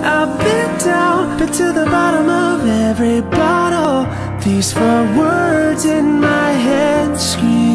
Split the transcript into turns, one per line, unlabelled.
I've been down, been to the bottom of every bottle. These 4 words in my head scream